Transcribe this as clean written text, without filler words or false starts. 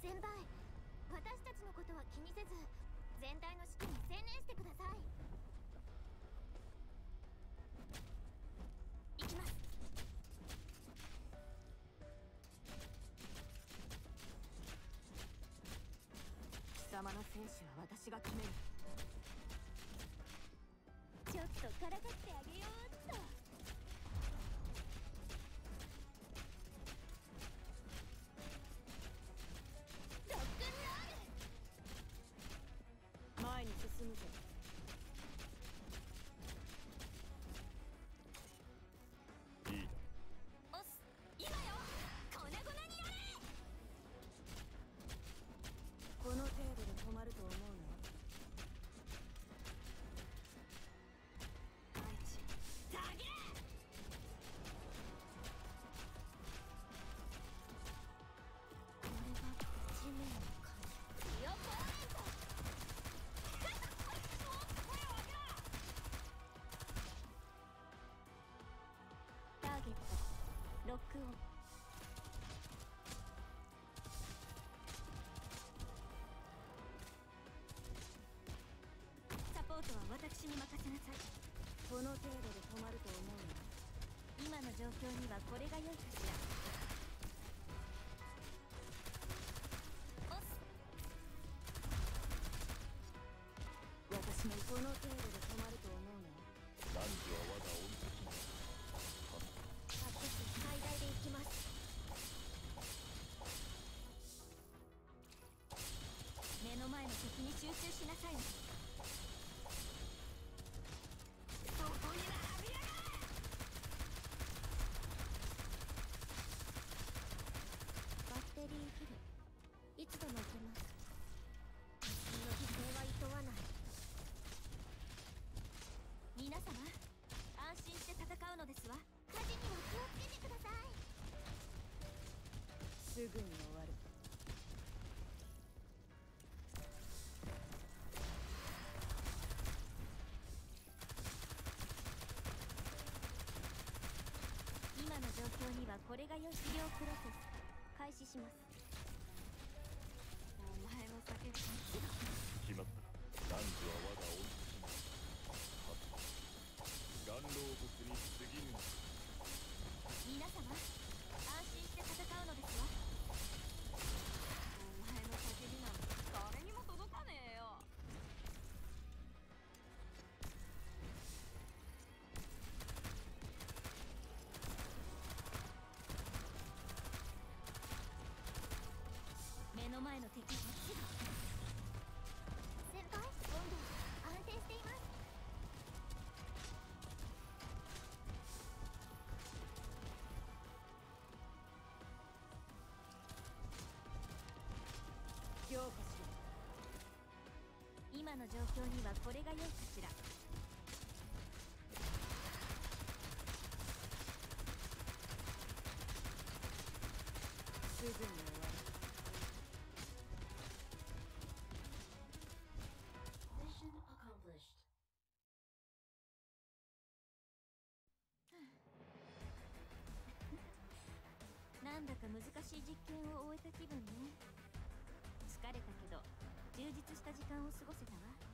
先輩、私たちのことは気にせず全体の指揮に専念してください。行きます。 貴様の生死は私が決める。 ちょっとからかってあげようっと。ロックンロール。 前に進むぞ。 いいだ。 おっす、今よ、粉々にやれ。 この程度で止まると思うの？ ロックオン。サポートは私に任せなさい。 この程度で止まると思うの？ 今の状況にはこれが良いかしら。おっす。 私もこの程度で止まると思うの？ 汝は我が恩敵だ。 私最大で行きます。目の前の敵に集中しなさい。そこに並びやがれ。バッテリーフル、いつでも行けます。私の犠牲はいとわない。皆様、安心して戦うのですわ。火事には気をつけてください。 すぐに終わる。 今の状況にはこれが良い。治療プロセス開始します。お前の叫び決まった。汝は我が恩敵だ。元老仏に過ぎぬ。 皆様、安心して戦うのですわ。お前の叫びなんて誰にも届かねえよ。目の前の敵こっちだ。先輩、温度安定しています。 強化しろ。 今の状況にはこれが良いかしら。 すぐに終わる。 なんだか難しい実験を終えた気分ね。疲れたけど充実した時間を過ごせたわ。